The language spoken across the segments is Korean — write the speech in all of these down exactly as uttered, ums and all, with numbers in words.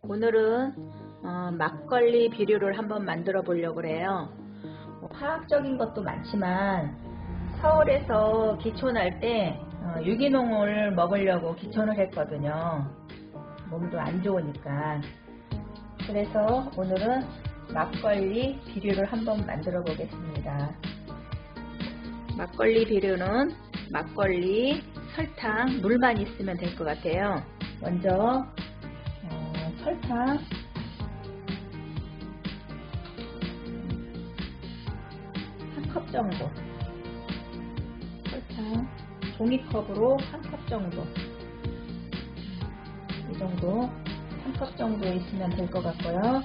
오늘은 어, 막걸리 비료를 한번 만들어 보려고 그래요. 뭐 화학적인 것도 많지만 서울에서 기촌할 때 어, 유기농을 먹으려고 기촌을 했거든요. 몸도 안 좋으니까. 그래서 오늘은 막걸리 비료를 한번 만들어 보겠습니다. 막걸리 비료는 막걸리, 설탕, 물만 있으면 될 것 같아요. 먼저 어, 설탕 한 컵 정도, 설탕 종이컵으로 한 컵 정도, 이 정도 한 컵 정도 있으면 될 것 같고요.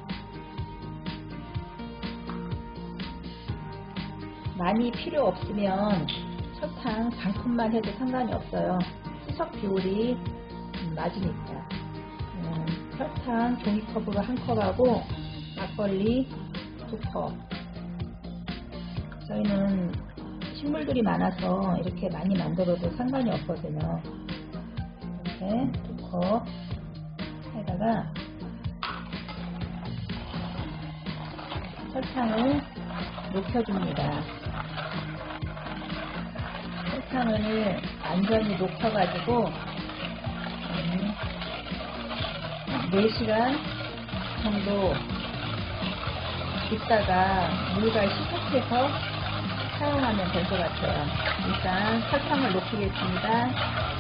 많이 필요 없으면 설탕 반 컵만 해도 상관이 없어요. 희석 비율이 맞으니까. 음, 설탕 종이컵으로 한 컵하고 막걸리 두 컵. 저희는 식물들이 많아서 이렇게 많이 만들어도 상관이 없거든요. 이렇게 두 컵 에다가 설탕을 녹여줍니다. 설탕을 완전히 녹여가지고 음, 네 시간 정도 있다가 물과 시속해서 사용하면 될 것 같아요. 일단 설탕을 녹이겠습니다.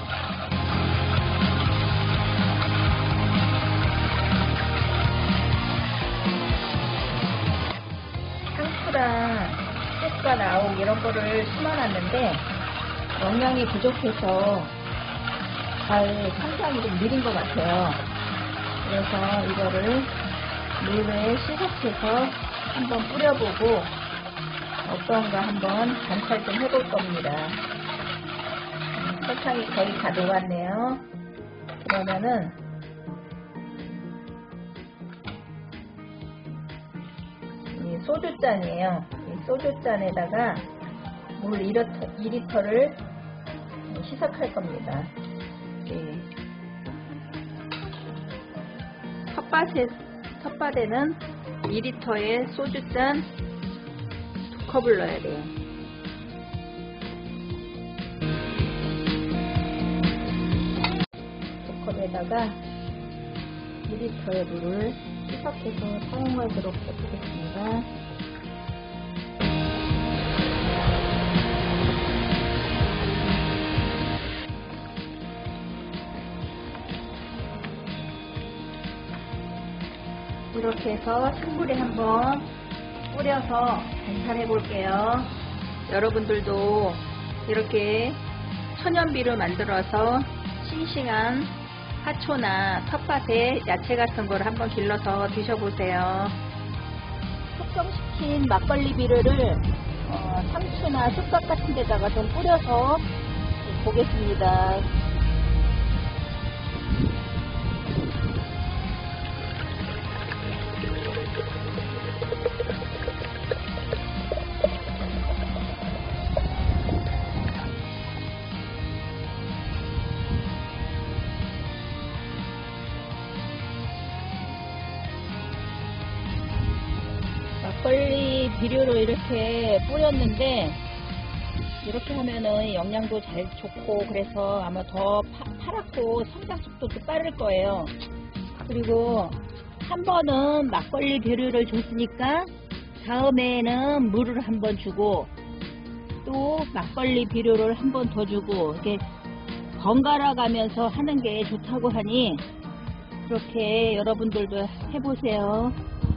상추랑 쑥과 나옥 이런 거를 심어놨는데 영양이 부족해서 잘 성장이 좀 느린 것 같아요. 그래서 이거를 물에 시석해서 한번 뿌려보고 어떤가 한번 관찰 좀 해볼 겁니다. 음, 설탕이 거의 다 녹았네요. 그러면은 이 소주잔이에요. 이 소주잔에다가 물 이 리터를 희석할 겁니다. 예. 텃밭에, 텃밭에는 이 리터의 소주잔 두 컵을 넣어야 돼요. 두 컵에다가 이 리터의 물을 희석해서 사용하도록 해보겠습니다. 이렇게 해서 식물에 한번 뿌려서 관찰해 볼게요. 여러분들도 이렇게 천연비료 만들어서 싱싱한 화초나 텃밭에 야채 같은 걸 한번 길러서 드셔보세요. 숙성시킨 막걸리 비료를 어, 상추나 쑥갓 같은 데다가 좀 뿌려서 보겠습니다. 막걸리 비료로 이렇게 뿌렸는데 이렇게 하면은 영양도 잘 좋고 그래서 아마 더 파, 파랗고 성장 속도도 빠를 거예요. 그리고 한 번은 막걸리 비료를 줬으니까 다음에는 물을 한번 주고 또 막걸리 비료를 한 번 더 주고 이렇게 번갈아 가면서 하는 게 좋다고 하니 그렇게 여러분들도 해보세요.